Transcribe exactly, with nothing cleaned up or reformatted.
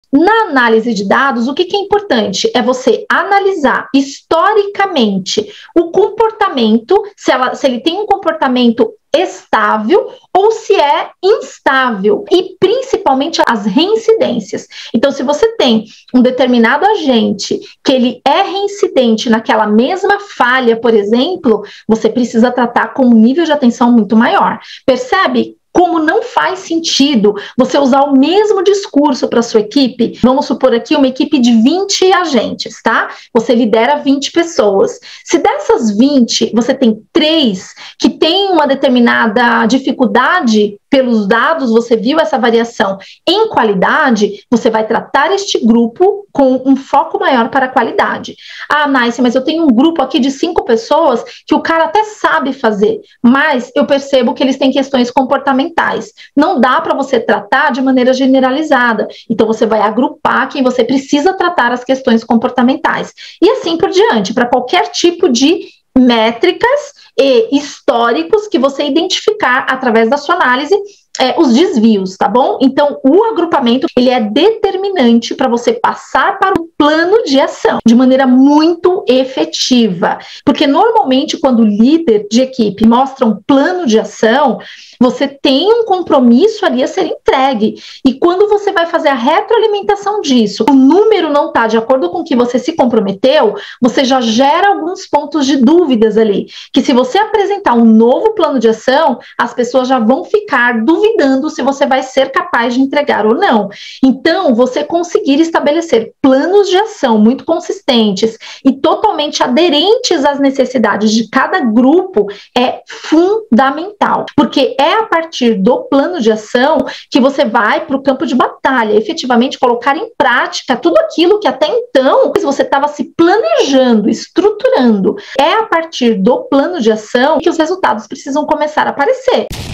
Na análise de dados, o que, que é importante? É você analisar historicamente o comportamento, se, ela, se ele tem um comportamento estável ou se é instável, e principalmente as reincidências. Então, se você tem um determinado agente que ele é reincidente naquela mesma falha, por exemplo, você precisa tratar com um nível de atenção muito maior. Percebe como não faz sentido você usar o mesmo discurso para sua equipe? Vamos supor aqui uma equipe de vinte agentes, tá? Você lidera vinte pessoas. Se dessas vinte, você tem três que têm uma determinada dificuldade pelos dados, você viu essa variação em qualidade, você vai tratar este grupo com um foco maior para a qualidade. Ah, Nice, mas eu tenho um grupo aqui de cinco pessoas que o cara até sabe fazer, mas eu percebo que eles têm questões comportamentais. Não dá para você tratar de maneira generalizada. Então, você vai agrupar quem você precisa tratar as questões comportamentais. E assim por diante, para qualquer tipo de métricas e históricos que você identificar através da sua análise, é, os desvios, tá bom? Então, o agrupamento, ele é determinante para você passar para o plano de ação de maneira muito efetiva, porque normalmente quando o líder de equipe mostra um plano de ação, você tem um compromisso ali a ser entregue, e quando você vai fazer a retroalimentação disso, o número não está de acordo com o que você se comprometeu, você já gera alguns pontos de dúvidas ali, que se você apresentar um novo plano de ação, as pessoas já vão ficar duvidando se você vai ser capaz de entregar ou não. Então, você conseguir estabelecer planos de ação muito consistentes e totalmente aderentes às necessidades de cada grupo é fundamental, porque é a partir do plano de ação que você vai para o campo de batalha, efetivamente colocar em prática tudo aquilo que até então você estava se planejando, estruturando. É a partir do plano de ação que os resultados precisam começar a aparecer.